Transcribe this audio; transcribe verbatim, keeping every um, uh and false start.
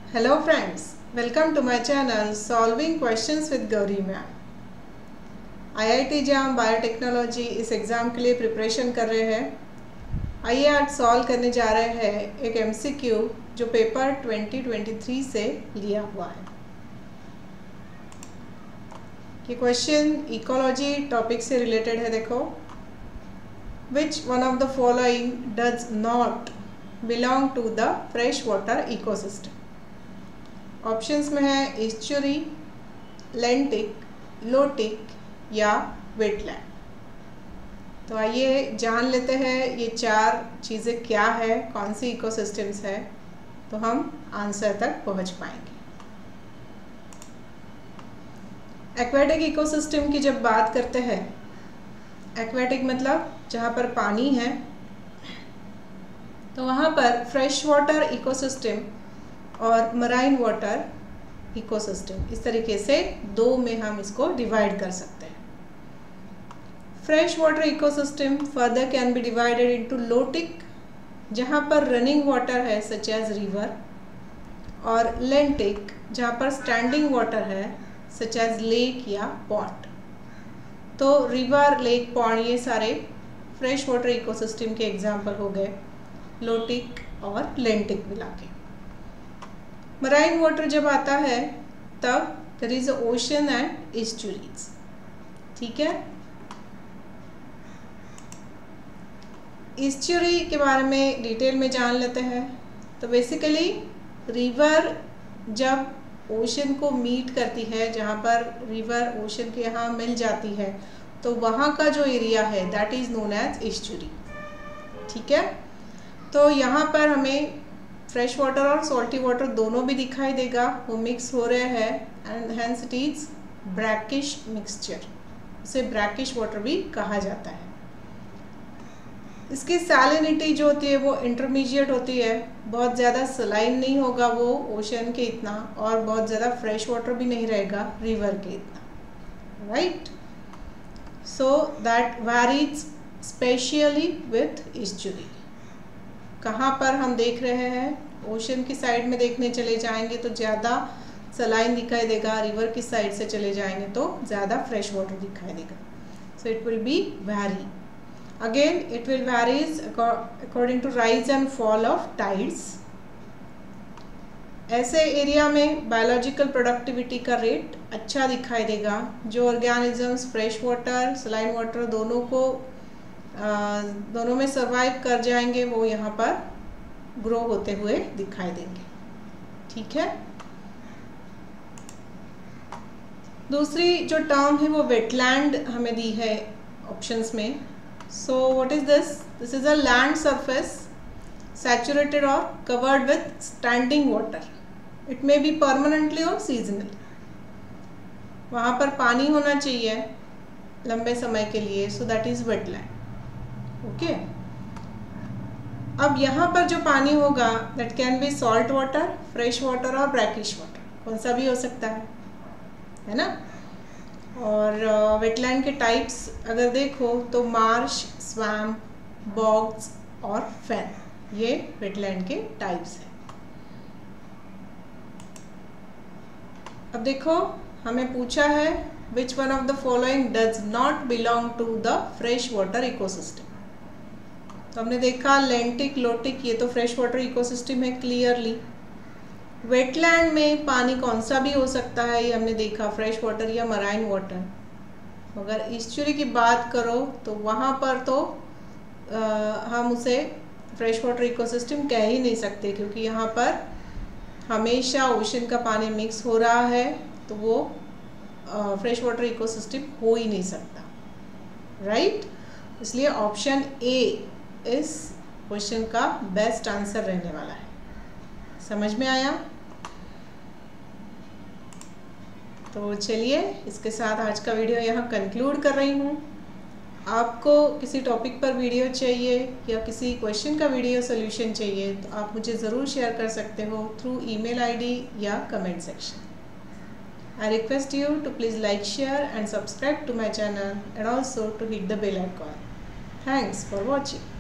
Hello friends, welcome to my channel Solving Questions with Gauri Ma'am। I I T JAM biotechnology इस exam के लिए preparation कर रहे हैं। आइए आज सॉल्व करने जा रहे हैं एक एम सी क्यू जो पेपर ट्वेंटी ट्वेंटी थ्री से लिया हुआ है। ये क्वेश्चन इकोलॉजी टॉपिक से रिलेटेड है। देखो, which one of the following does not belong to the fresh water ecosystem. Options में है ईस्चुरी, लेंटिक, लोटिक या वेटलैंड। तो आइए जान लेते हैं ये चार चीज़ें क्या है, कौन सी इकोसिस्टम्स है, तो हम आंसर तक पहुंच पाएंगे। एक्वेटिक इकोसिस्टम की जब बात करते हैं, एक्वेटिक मतलब जहाँ पर पानी है, तो वहाँ पर फ्रेश वाटर इकोसिस्टम और मराइन वाटर इकोसिस्टम, इस तरीके से दो में हम इसको डिवाइड कर सकते हैं। Fresh water ecosystem further can be divided into lotic, जहाँ पर रनिंग वाटर है सच एज रिवर, और लेंटिक जहाँ पर स्टैंडिंग वाटर है सच एज लेक या पॉन्ड। तो रिवर, लेक, पॉन्ड ये सारे फ्रेश वाटर इकोसिस्टम के एग्जाम्पल हो गए, लोटिक और लेंटिक मिला के। मराइन वाटर जब आता है तब there is ocean and estuaries. ठीक है, ईस्चुरी के बारे में डिटेल में जान लेते हैं। तो बेसिकली रिवर जब ओशन को मीट करती है, जहाँ पर रिवर ओशन के यहाँ मिल जाती है, तो वहाँ का जो एरिया है that is known as estuary. ठीक है, तो यहाँ पर हमें फ्रेश वाटर और सॉल्टी वाटर दोनों भी दिखाई देगा, वो मिक्स हो रहे हैं and hence it is brackish mixture. उसे ब्रैकिश वाटर भी कहा जाता है। इसकी सैलिनिटी जो होती है वो इंटरमीडिएट होती है, बहुत ज़्यादा सलाइन नहीं होगा वो ओशन के इतना, और बहुत ज़्यादा फ्रेश वाटर भी नहीं रहेगा रिवर के इतना, right. So that varies specially with estuary. कहाँ पर हम देख रहे हैं, ओशन की साइड में देखने चले जाएंगे तो ज़्यादा सलाइन दिखाई देगा, रिवर की साइड से चले जाएंगे तो ज़्यादा फ्रेश वाटर दिखाई देगा। So it will be vary, again it will varies according to rise and fall of tides. ऐसे एरिया में बायोलॉजिकल प्रोडक्टिविटी का रेट अच्छा दिखाई देगा। जो organisms fresh water, saline water दोनों को आ, दोनों में सरवाइव कर जाएंगे, वो यहाँ पर ग्रो होते हुए दिखाई देंगे। ठीक है, दूसरी जो टर्म है वो वेटलैंड हमें दी है ऑप्शंस में। So what is this? This is a land surface saturated और covered with standing water. It may be permanently और सीजनली। वहाँ पर पानी होना चाहिए लंबे समय के लिए, so that is wetland. Okay okay. अब यहाँ पर जो पानी होगा that can be salt water, fresh water और ब्रैकिश वाटर, कौन सा भी हो सकता है, है ना। और वेटलैंड uh, के टाइप्स अगर देखो तो मार्श, स्वैम्प, बॉग्स और फेन, ये वेटलैंड के टाइप्स हैं। अब देखो, हमें पूछा है which one of the following does not belong to the fresh water ecosystem. तो हमने देखा लेंटिक, लोटिक, ये तो फ्रेश वाटर इकोसिस्टम है क्लियरली। वेटलैंड में पानी कौन सा भी हो सकता है, ये हमने देखा, फ्रेश वाटर या मराइन वाटर। अगर ईस्चुरी की बात करो तो वहाँ पर तो आ, हम उसे फ्रेश वाटर इकोसिस्टम कह ही नहीं सकते, क्योंकि यहाँ पर हमेशा ओशन का पानी मिक्स हो रहा है, तो वो फ्रेश वाटर इकोसिस्टम हो ही नहीं सकता, राइट। इसलिए ऑप्शन ए इस क्वेश्चन का बेस्ट आंसर रहने वाला है। समझ में आया? तो चलिए, इसके साथ आज का वीडियो यहाँ कंक्लूड कर रही हूँ। आपको किसी टॉपिक पर वीडियो चाहिए या किसी क्वेश्चन का वीडियो सोल्यूशन चाहिए तो आप मुझे ज़रूर शेयर कर सकते हो थ्रू ईमेल आईडी या comment section. I request you to please like, share and subscribe to my channel and also to hit the bell icon. Thanks for watching.